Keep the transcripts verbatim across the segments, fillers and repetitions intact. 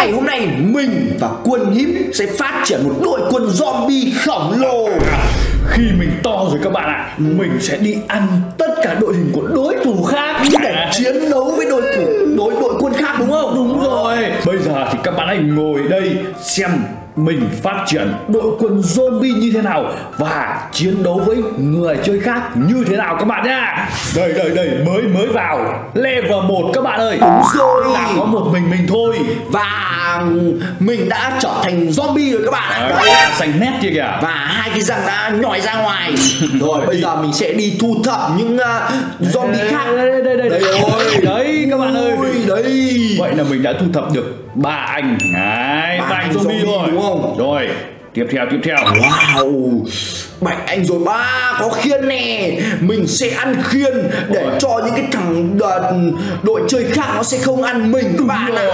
ngày hôm nay mình và quân híp sẽ phát triển một đội quân zombie khổng lồ. Khi mình to rồi các bạn ạ, à, mình sẽ đi ăn tất cả đội hình của đối thủ khác để chiến đấu với đội thủ đối đội quân khác, đúng không? Đúng rồi. Bây giờ thì các bạn hãy ngồi đây xem mình phát triển đội quân zombie như thế nào và chiến đấu với người chơi khác như thế nào các bạn nhá. Đây đây đây, mới mới vào level một các bạn ơi. Đúng rồi, là có một mình mình thôi. Và mình đã trở thành zombie rồi các bạn ạ. Đấy, xanh nét kia kìa. Và hai cái răng đã nhòi ra ngoài. Rồi bây giờ mình sẽ đi thu thập những uh, zombie khác. Đây đây đây, đây, đây rồi. Đấy các bạn ơi. Đấy. Vậy là mình đã thu thập được ba anh. Đấy, ba anh zombie rồi. Đúng không? Rồi, tiếp theo tiếp theo. Wow, bảy anh rồi, ba có khiên nè. Mình sẽ ăn khiên để rồi, cho những cái thằng đội chơi khác nó sẽ không ăn mình các bạn ạ.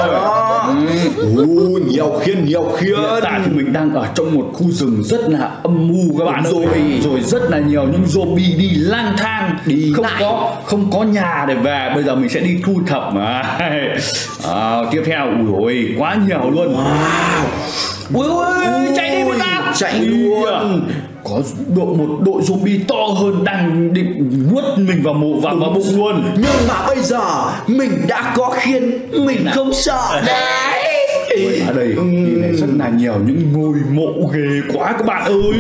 Ừ. Nhiều khiên, nhiều khiên. Hiện tại thì mình đang ở trong một khu rừng rất là âm mưu các bạn rồi. ơi. Rồi rất là nhiều những zombie đi lang thang, đi không lại. có không có nhà để về. Bây giờ mình sẽ đi thu thập mà. À, tiếp theo, ui ôi, quá nhiều luôn. Wow. Ui ôi, chạy đi với ta. Chạy luôn. Có đội một đội zombie to hơn đang định nuốt mình vào mộ vào, vào bụng luôn. Nhưng mà bây giờ mình đã có khiên, mình không sợ đấy. Ở đây này rất là nhiều những ngôi mộ ghê quá các bạn ơi.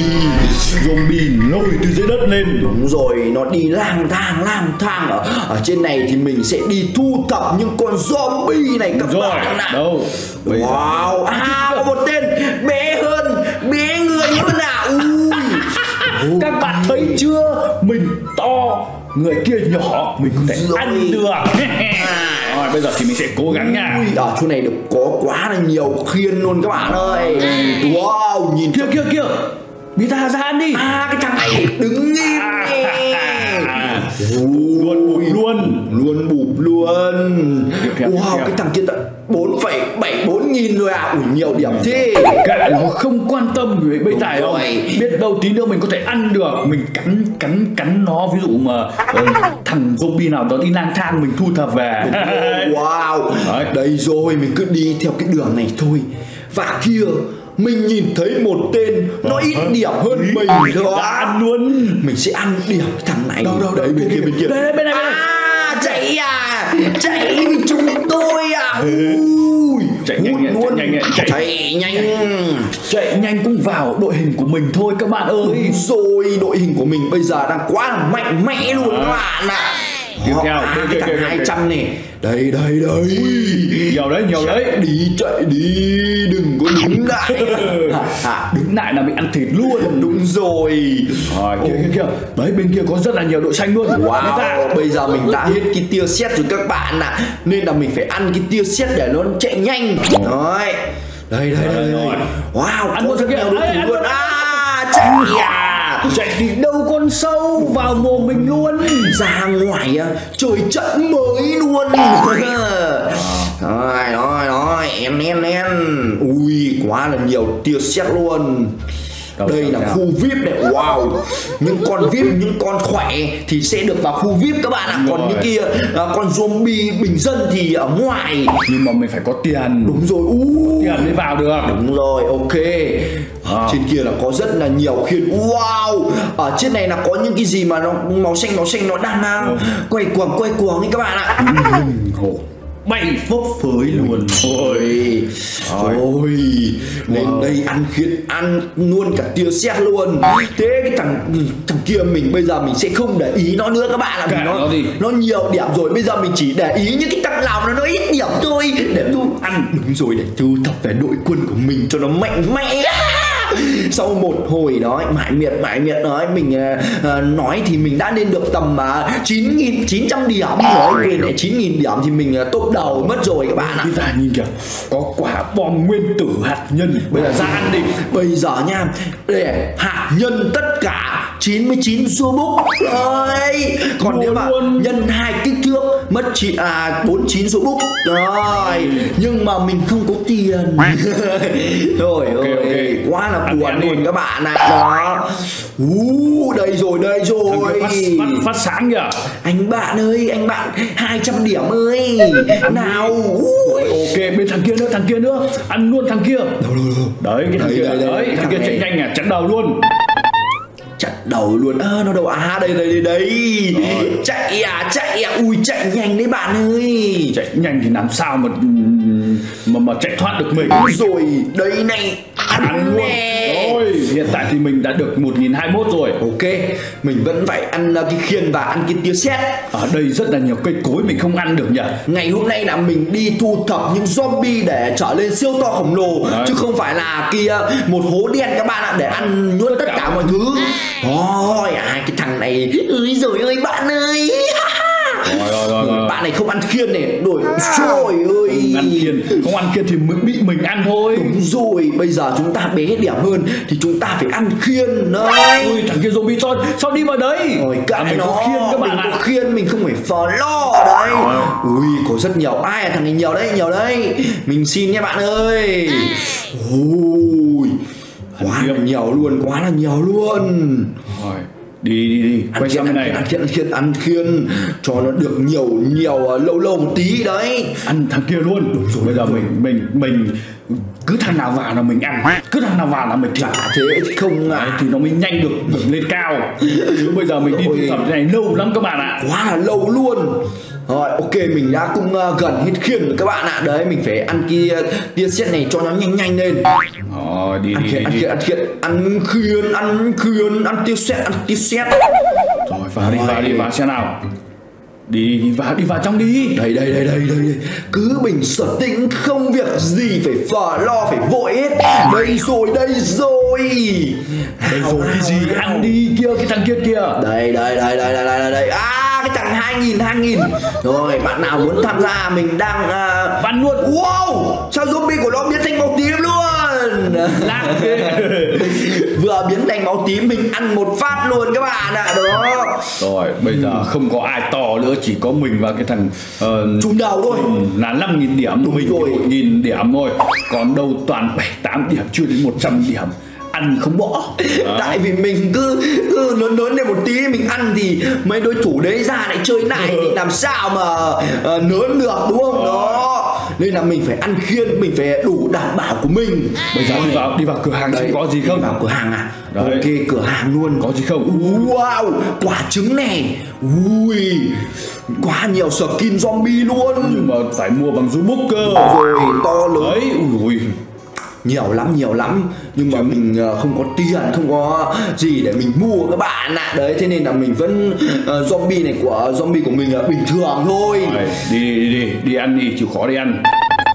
Zombie lôi từ dưới đất lên. Đúng rồi, nó đi lang thang lang thang ở, ở trên này thì mình sẽ đi thu thập những con zombie này các rồi, bạn ạ. Đâu? Wow, à, có một tên bé hơn, bé người hơn à. Ui. Các bạn thấy chưa? Mình to, người kia nhỏ, mình có thể rồi. ăn được. Rồi bây giờ thì mình sẽ cố gắng nha. Ui, ở chỗ này được có quá là nhiều khiên luôn các bạn ơi. Wow, nhìn kia kia kia, bị ta ra ăn đi. À, cái thằng này đứng im à, luôn bụp luôn luôn bụp luôn. Theo, wow, cái thằng kia tận bốn phẩy bảy bốn nghìn rồi à. Ui, nhiều điểm thế. Cả nó không quan tâm về bê tài đâu. Biết đâu tí nữa mình có thể ăn được. Mình cắn cắn cắn nó. Ví dụ mà uh, thằng zombie nào đó đi lang thang mình thu thập về. Wow. Đấy. Đây rồi, mình cứ đi theo cái đường này thôi. Và kia mình nhìn thấy một tên nó ít điểm hơn mình thôi. Ăn luôn. Mình sẽ ăn điểm thằng này. Đâu đâu đấy, bên kia bên kia. Đây bên này bên này. À, chạy à, chạy với chúng tôi à. Ui, chạy nhanh nhanh, luôn. chạy nhanh chạy, chạy nhanh chạy nhanh cũng vào đội hình của mình thôi các bạn ơi. Đúng rồi, đội hình của mình bây giờ đang quá là mạnh mẽ luôn các bạn ạ. Tiếp theo, à, cái thằng hai trăm này. Đây đây đây. Nhiều đấy, nhiều đấy. Đi chạy đi, đừng có đứng lại. à, đứng lại là bị ăn thịt luôn. Đúng rồi. Rồi, kia kia kia. Đấy, bên kia có rất là nhiều đội xanh luôn. Wow, ta... bây giờ mình đã hết cái tia sét rồi các bạn ạ. À. Nên là mình phải ăn cái tia sét để nó chạy nhanh. Rồi. Đây đây đây. đây. Wow, ăn một kia luôn. À, chạy à. Chạy thì đâu con sâu vào mồm mình luôn. Ra ngoài trời trận mới luôn. Rồi rồi rồi, en en en. Ui, quá là nhiều tia sét luôn. Đâu, đây là nào. Khu vi ai pi này. Wow, những con vi ai pi, những con khỏe thì sẽ được vào khu vi ai pi các bạn ạ. Còn những kia con zombie bình dân thì ở ngoài. Nhưng mà mình phải có tiền. Đúng rồi. Uh. Tiền mới vào được. Đúng rồi, ok. À. Trên kia là có rất là nhiều khiên. Wow, ở trên này là có những cái gì mà nó màu xanh màu xanh nó đang ừ. quay cuồng quay cuồng ấy các bạn ạ. Ừ. Bay phấp phới luôn. Ôi ôi, lên wow. Đây ăn khiên, ăn luôn cả tia sét luôn. Thế cái thằng thằng kia mình bây giờ mình sẽ không để ý nó nữa các bạn ạ. Nó, nó, nó nhiều điểm rồi, bây giờ mình chỉ để ý những cái thằng nào nó nó ít điểm thôi để thu ăn. Đúng rồi, để thu thập về đội quân của mình cho nó mạnh mẽ. Sau một hồi đó mãi miệt mãi miệt nói mình uh, nói thì mình đã lên được tầm uh, chín nghìn chín trăm điểm rồi. Quên lại chín nghìn điểm thì mình uh, top đầu mất rồi các bạn ạ. Cái ta nhìn kìa, có quả bom nguyên tử hạt nhân. Bây giờ ra ăn đi. Bây giờ nha, để hạt nhân tất cả chín mươi chín Robux ơi. Còn nếu mà nhân hai kích thước mất chị à bốn chín số book rồi, nhưng mà mình không có tiền. Rồi okay, ơi okay. Quá là buồn luôn các bạn ạ. Đó, uh, đây rồi đây rồi, phát, phát, phát sáng kìa. Anh bạn ơi, anh bạn hai trăm điểm ơi. Nào uh. Ok, bên thằng kia nữa, thằng kia nữa, ăn luôn thằng kia. Đấy, cái thằng đấy, kia đấy, đấy, đấy, thằng thằng kia này chạy nhanh à, chặn đầu luôn. Chặn đầu luôn, à, nó đâu, à đây đây đây đây. Chạy à chạy à, ui chạy nhanh đấy bạn ơi. Chạy nhanh thì làm sao mà mà mà chạy thoát được mình. Rồi đây này, ăn, ăn luôn nè. Rồi hiện tại thì mình đã được một nghìn hai mươi mốt rồi. Ok, mình vẫn phải ăn cái khiên và ăn cái tia sét. Ở đây rất là nhiều cây cối mình không ăn được nhỉ. Ngày hôm nay là mình đi thu thập những zombie để trở lên siêu to khổng lồ. Đấy. Chứ không phải là kia một hố đen các bạn ạ, để ăn nuốt tất, tất cả mọi thứ. Ôi à, cái thằng này, ơi rồi ơi bạn ơi. Rồi, rồi, rồi, rồi. Bạn này không ăn khiên này, đổi trời ơi. Không ăn khiên, không ăn khiên thì mới bị mình ăn thôi. Đúng rồi, bây giờ chúng ta bé điểm hơn thì chúng ta phải ăn khiên đấy. Ui, thằng kia zombie sao, sao đi vào đấy? Rồi cả mình nó, có khiên các bạn mình ạ. có khiên, mình không phải phờ lo đấy. Ui, có rất nhiều, ai à, thằng này nhiều đấy, nhiều đấy. Mình xin nha bạn ơi. Ui, quá là nhiều luôn, quá là nhiều luôn. Rồi. Đi đi đi, ăn quay khiên, sang bên này. ăn khiên, ăn khiên, ăn khiên cho nó được nhiều nhiều lâu lâu một tí đấy. Ăn thằng kia luôn. Đúng rồi, bây giờ mình mình mình cứ thằng nào vào là mình ăn, cứ thằng nào vào là mình chả thế thì không à. Đấy, thì nó mới nhanh được, được lên cao. Chứ bây giờ mình đi thu thập cái này lâu lắm các bạn ạ. Quá là lâu luôn. Rồi ok, mình đã cũng uh, gần hết khiên rồi các bạn ạ. Đấy, mình phải ăn kia tia sét này cho nó nhanh nhanh lên. Rồi đi ăn đi, khiên, đi, ăn đi. khiên, ăn khiên, ăn khiên, ăn khiên, ăn tia sét, ăn tia sét. Rồi vào đi, vào đi, vào xem nào. Đi, đi vào, đi vào trong đi. Đây đây đây đây đây, cứ bình sở tĩnh, không việc gì phải phờ lo, phải vội hết. Đây rồi, đây rồi. Đây rồi cái gì, ăn đi kia, cái thằng kia kìa. Đây đây đây đây đây đây đây. À, cái thằng hai nghìn hai nghìn. Rồi, bạn nào muốn tham gia, mình đang uh... bắn luôn. Wow, sao zombie của nó biến thành màu tím luôn. Lát vừa biến thành máu tím, mình ăn một phát luôn các bạn ạ. Đó. Rồi bây giờ ừ. không có ai to nữa, chỉ có mình và cái thằng uh, chùm đầu thôi, là năm nghìn điểm. Đúng mình rồi. một nghìn điểm thôi, còn đâu toàn bảy tám điểm, chưa đến một trăm điểm. Ăn không bỏ. Đó. Tại vì mình cứ, cứ lớn lớn lên một tí mình ăn thì mấy đối thủ đấy ra lại chơi lại thì làm sao mà uh, lớn được, đúng không? Đó, nên là mình phải ăn khiên, mình phải đủ đảm bảo của mình. Bây giờ đi vào đi vào cửa hàng xem có gì không. Đi vào cửa hàng à? Đấy. Ok, cửa hàng luôn. Có gì không? Wow, quả trứng này. Ui, quá nhiều skin zombie luôn. Nhưng mà phải mua bằng Robux cơ. Rồi, to lớn. Đấy, ui nhiều lắm nhiều lắm, nhưng mà mình không có tiền, không có gì để mình mua các bạn ạ. Đấy, thế nên là mình vẫn uh, zombie này của zombie của mình là bình thường thôi. Rồi, đi đi đi đi ăn đi, chịu khó đi ăn.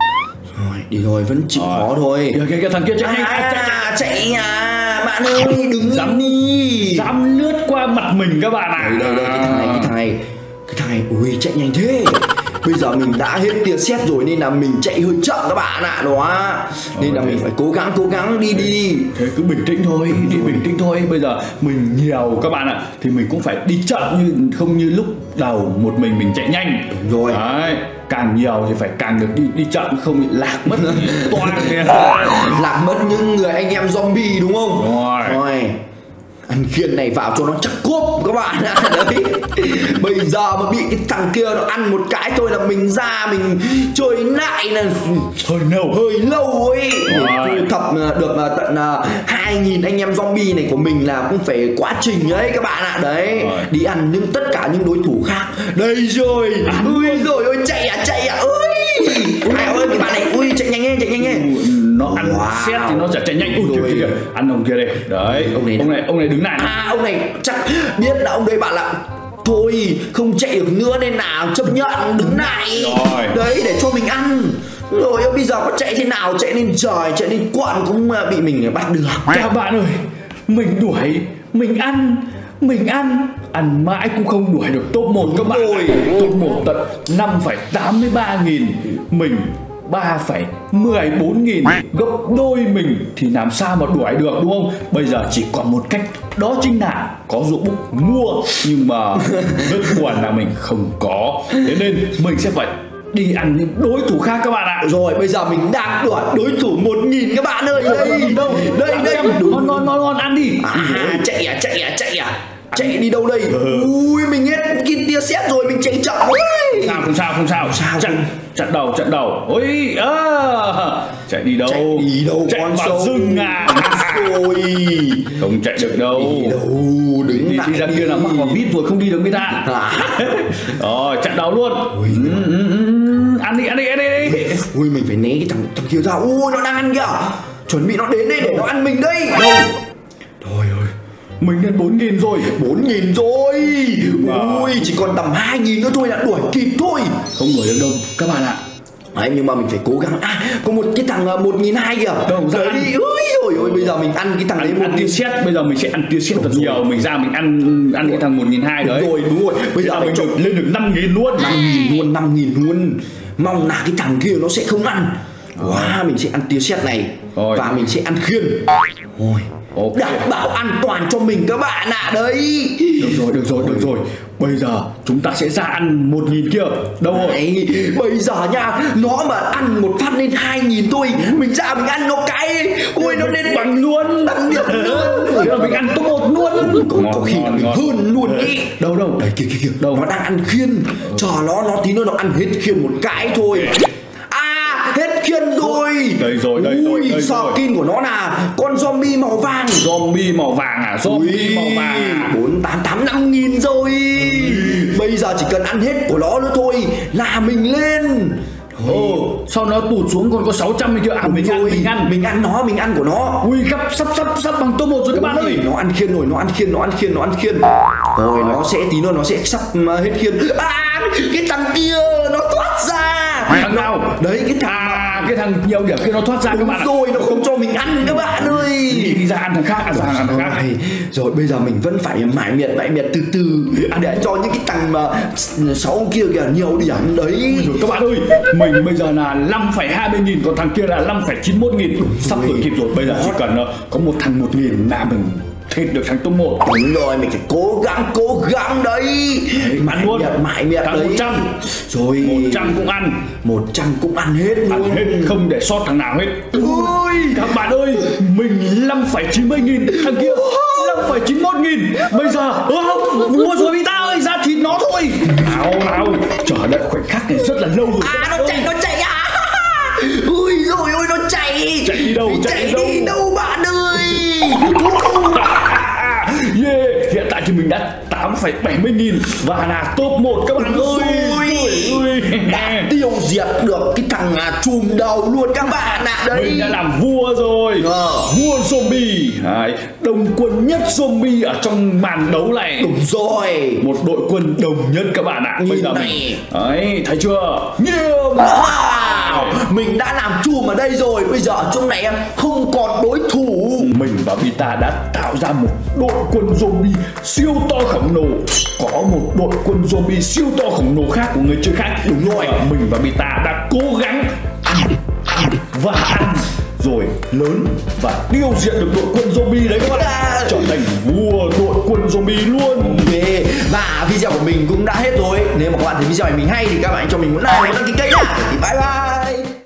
Rồi, đi rồi, vẫn chịu rồi. Khó thôi. Kìa, kìa, kìa, thằng kia chạy nhanh. À, chạy, chạy, chạy à, bạn ơi, đứng dám đi, dám lướt qua mặt mình các bạn ạ. À. Đây đây đây, cái thằng này, cái thằng này, cái thằng này, ui chạy nhanh thế. Bây giờ mình đã hết tia sét rồi nên là mình chạy hơi chậm các bạn ạ. Đó, nên là mình phải cố gắng cố gắng đi đi đi. Thế cứ bình tĩnh thôi, đi bình tĩnh thôi. Bây giờ mình nhiều các bạn ạ, thì mình cũng phải đi chậm, như không như lúc đầu một mình mình chạy nhanh. Đúng rồi. Đấy, càng nhiều thì phải càng được đi đi chậm, không bị lạc mất toang lạc mất những người anh em zombie, đúng không? Đúng rồi. Rồi, ăn khiên này vào cho nó chắc cốp các bạn ạ. Đấy, bây giờ mà bị cái thằng kia nó ăn một cái thôi là mình ra mình chơi lại là hơi lâu hơi lâu ấy. Để thu thập được tận hai nghìn anh em zombie này của mình là cũng phải quá trình ấy các bạn ạ. Đấy, rồi. Đi ăn những tất cả những đối thủ khác. Đây rồi, ui rồi ôi, chạy à chạy à, ơi ai ơi, cái bạn này, ui chạy nhanh lên, chạy nhanh lên. Nó ăn wow. Xét thì nó sẽ chạy nhanh. Ui kìa, kìa, ăn ông kia đây. Đấy, ông này ông này ông này đứng lại. À, ông này chắc biết là ông đây bạn ạ. Thôi không chạy được nữa nên nào chấp nhận đứng lại. Rồi. Đấy, để cho mình ăn. Rồi bây giờ có chạy thế nào, chạy lên trời, chạy lên quận cũng bị mình bắt được. Các bạn ơi, mình đuổi, mình ăn, mình ăn ăn mãi cũng không đuổi được top một các bạn. Top một tận năm phẩy tám mươi ba nghìn. Mình ba phẩy mười bốn nghìn, gấp đôi mình thì làm sao mà đuổi được, đúng không? Bây giờ chỉ còn một cách, đó chính là có ruộng bốc mua, nhưng mà rất buồn là mình không có, thế nên mình sẽ phải đi ăn những đối thủ khác các bạn ạ. Rồi bây giờ mình đang đuổi đối thủ một nghìn các bạn ơi. Đây đâu đây đây, ngon ngon ngon ngon, ăn đi. À, chạy à chạy à chạy à chạy đi đâu đây? Ừ. Ui mình hết cái tia sét rồi, mình chạy chậm quá. Sao không sao không sao, sao chặn chặn đầu chặn đầu. Ôi à, chạy đi đâu? Chạy đi đâu chạy con vào sâu rừng à? Rồi không chạy được đâu. Đi đâu? Đứng đi, lại đi ra kia là mắc vào vít rồi, không đi được người ta. À. Rồi chặn đầu luôn. Ui. Ừ, ừ, ừ. Ăn đi ăn đi ăn đi. Ui mình phải né cái thằng thằng kia ra. Ui nó đang ăn kìa, chuẩn bị nó đến đây để nó ăn mình đây. Đâu? Trời ơi, mình lên bốn nghìn rồi. Bốn nghìn rồi. Ui chỉ còn tầm hai nghìn nữa thôi là đuổi kịp thôi. Không đuổi được đâu các bạn ạ. Đấy, nhưng mà mình phải cố gắng. À có một cái thằng một nghìn hai kìa. Đâu ra đi. Ui rồi ôi bây giờ mình ăn cái thằng ăn, đấy một tia sét. Bây giờ mình sẽ ăn tia sét thật nhiều. Mình ra mình ăn ăn cái thằng một nghìn hai đấy. Rồi đúng rồi. Bây giờ mình được lên được năm nghìn luôn. Năm nghìn luôn, năm nghìn luôn. Mong là cái thằng kia nó sẽ không ăn. Wow, mình sẽ ăn tia sét này. Rồi. Và mình sẽ ăn khiên. Ôi okay. Đảm bảo an toàn cho mình các bạn ạ. À. Đấy. Được rồi, được rồi, được rồi. Bây giờ chúng ta sẽ ra ăn một nghìn kia. Đâu rồi? Đấy, bây giờ nha, nó mà ăn một phát lên hai nghìn thôi, mình ra mình ăn nó cái. Ui nó lên bằng luôn, bằng điểm luôn. Thế là mình ăn top một luôn. Có, có khi là mình hơn luôn ý. Đâu đâu? Đấy kia kia kia. Đâu? Nó đang ăn khiên. Chờ nó nó tí nữa nó ăn hết khiên một cái thôi. Hết khiên rồi. Đây rồi, đây rồi, đây rồi. Skin của nó là con zombie màu vàng. Zombie màu vàng à? Zombie màu vàng à? Bốn tám tám năm nghìn rồi. Bây giờ chỉ cần ăn hết của nó nữa thôi là mình lên. Ồ, sao nó tụt xuống còn có sáu trăm mình chưa? À, mình ăn, mình ăn, mình ăn nó, mình ăn của nó. Ui, gấp sắp sắp sắp bằng top một rồi các bạn ơi. Nó ăn khiên rồi, nó ăn khiên, nó ăn khiên, nó ăn khiên. Rồi nó sẽ tí nữa nó sẽ sắp hết khiên. À, cái thằng kia nó thoát ra. Thằng nào? Đấy cái thằng à, cái thằng nhiều điểm kia nó thoát ra. Đúng các bạn rồi, nó không cho mình ăn các bạn ơi. Đi, đi ra ăn thằng khác, ăn thằng, ăn thằng khác. Rồi bây giờ mình vẫn phải mải miệt mải miệt từ từ để cho những cái thằng mà sáu kia kìa nhiều điểm đấy. Rồi các bạn ơi, mình bây giờ là năm phẩy hai mươi nghìn, còn thằng kia là năm phẩy chín mươi mốt nghìn. Sắp đuổi kịp rồi. Bây giờ chỉ cần có một thằng một nghìn là mình thịt được thằng top một. Đúng rồi, mình phải cố gắng cố gắng đấy. Mãi miệt mãi miệt đấy. một trăm rồi một trăm cũng ăn, một trăm cũng ăn hết luôn. Ăn hết không để sót thằng nào hết. Ôi các bạn ơi, mình năm phẩy chín mươi nghìn, thằng kia năm phẩy chín mươi mốt nghìn. Bây giờ mua rồi Vita ơi, ra thịt nó thôi. Nào nào, chờ đợi khoảnh khắc này rất là lâu rồi. À nó chạy, nó chạy à. Ui rồi ôi nó chạy. Chạy đi đâu? Chạy, chạy đi đâu? đâu bạn ơi. Yeah, hiện tại thì mình đã tám phẩy bảy mươi nghìn và là top một các bạn ơi. Ui, đã tiêu diệt được cái thằng chùm đầu luôn các bạn ạ. Đấy, mình đã làm vua rồi. ờ. Vua zombie. Đấy, đồng quân nhất zombie ở trong màn đấu này. Đúng rồi, một đội quân đồng nhất các bạn ạ. Bây giờ mình đấy, thấy chưa? Nhiều wow. Mình đã làm chùm ở đây rồi. Bây giờ ở trong này em không còn đối thủ. Mình và Vita đã tạo ra một đội quân zombie siêu to khổng lồ. Có một đội quân zombie siêu to khổng lồ khác của người chơi khác. Đúng rồi, mình và Vita đã cố gắng ăn, ăn và ăn rồi lớn và tiêu diệt được đội quân zombie đấy các bạn ạ. Trở thành vua đội quân zombie luôn. Okay. Và video của mình cũng đã hết rồi. Nếu mà các bạn thấy video này mình hay thì các bạn cho mình một like và đăng ký kênh nhá. Thì bye bye.